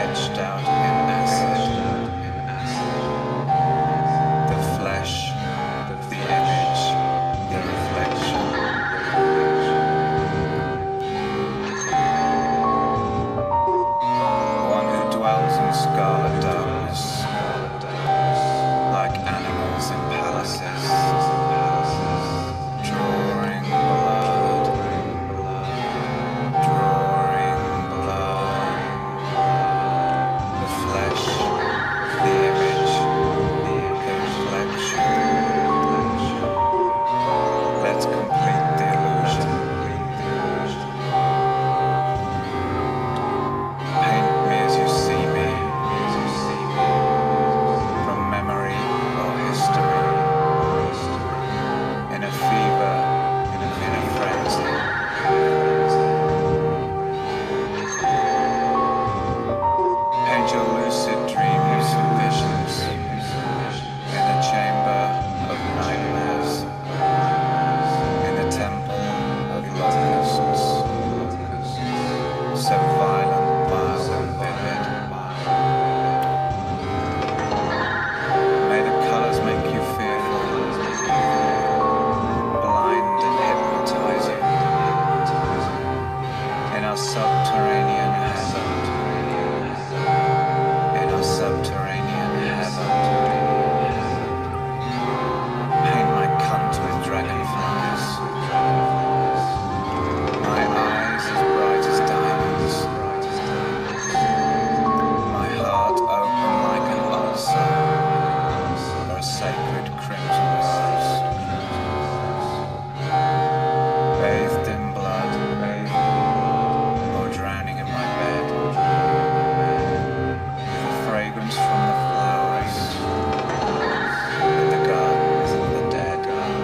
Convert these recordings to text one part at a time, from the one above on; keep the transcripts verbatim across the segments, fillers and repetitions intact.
etched out in acid. The flesh, the image, the reflection. One who dwells in scarlet darkness, like animals in palaces, drawing blood, drawing blood. The flesh, the image, the reflection. Let's complete the illusion. Paint me as you see me, from memory or history, in a fever, in a frenzy. Paint your lucid dreams and visions in the chamber of nightmares, in the temple of locusts, so violent, vile and vivid. May the colors make you fearful, blind and hypnotize you, in our subterranean heaven, in our subterranean heaven. Paint my cunt with dragonflies, my eyes as bright as diamonds, my heart open like an ulcer, or a sacred crimson rose, bathed in blood, or drowning in my bed, with the fragrance from the flowers, in the gardens of the dead.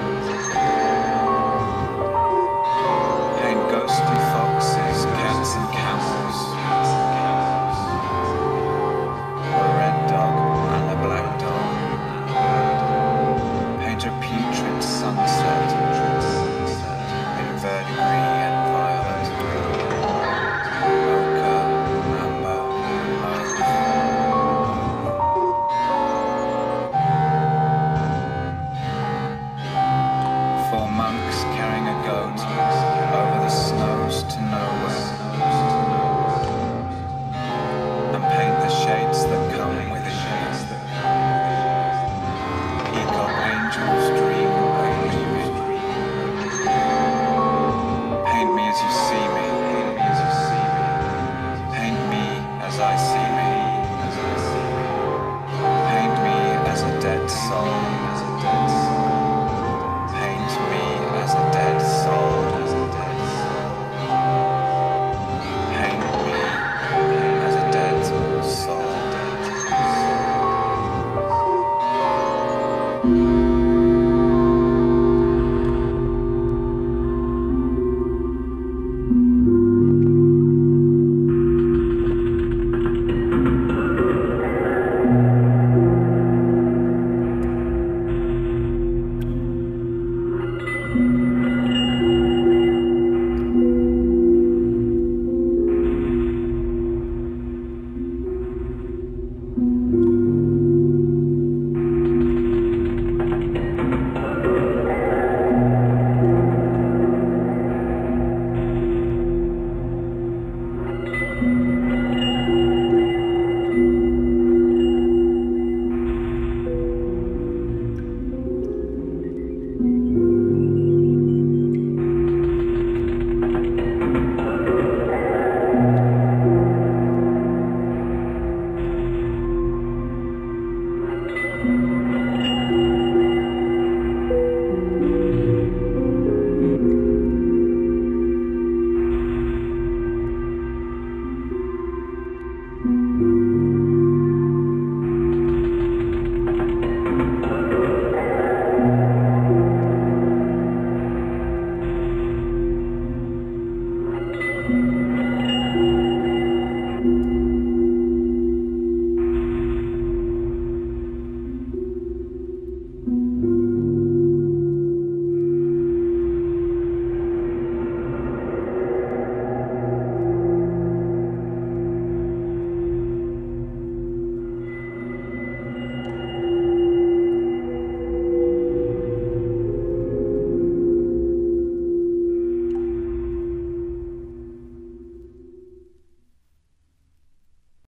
Paint ghostly foxes, cats and camels, a red dog and a black dog. Paint a putrid sunset in verdigris and violet, ochre, amber, mauve. Four monks carrying a goat over the snows to nowhere, and paint the shades that come within you. Peacock angels dream only you. Paint me as you see me. Paint me as I see me. Paint me as a dead soul.